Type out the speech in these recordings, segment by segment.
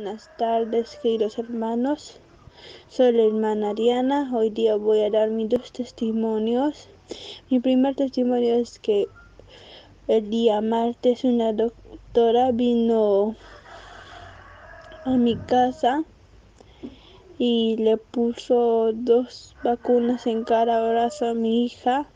Buenas tardes, queridos hermanos. Soy la hermana Ariana. Hoy día voy a dar mis dos testimonios. Mi primer testimonio es que el día martes una doctora vino a mi casa y le puso 2 vacunas en cada brazo a mi hija,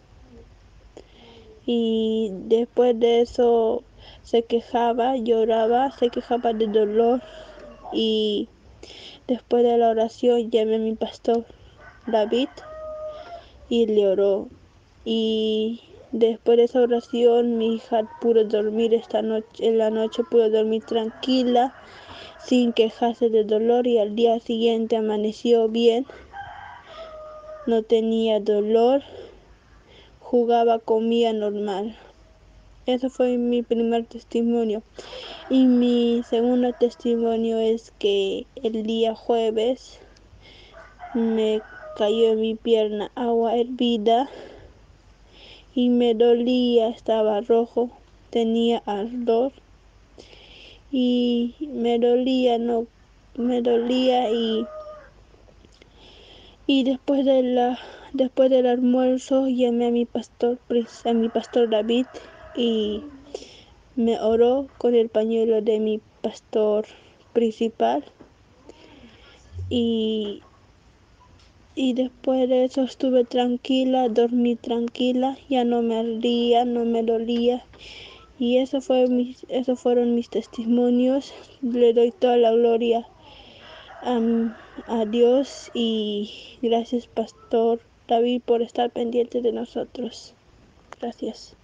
y después de eso se quejaba, lloraba, se quejaba de dolor, y después de la oración llamé a mi pastor David y le oró. Y después de esa oración mi hija pudo dormir esta noche, en la noche pudo dormir tranquila, sin quejarse de dolor, y al día siguiente amaneció bien, no tenía dolor, jugaba, comía normal. Ese fue mi primer testimonio. Y mi segundo testimonio es que el día jueves me cayó en mi pierna agua hervida y me dolía, estaba rojo, tenía ardor y me dolía, y después del almuerzo llamé a mi pastor David, y me oró con el pañuelo de mi pastor principal, y después de eso estuve tranquila, dormí tranquila, ya no me ardía, no me dolía. Y esos fueron mis testimonios. Le doy toda la gloria a Dios, y gracias, Pastor David, por estar pendiente de nosotros. Gracias.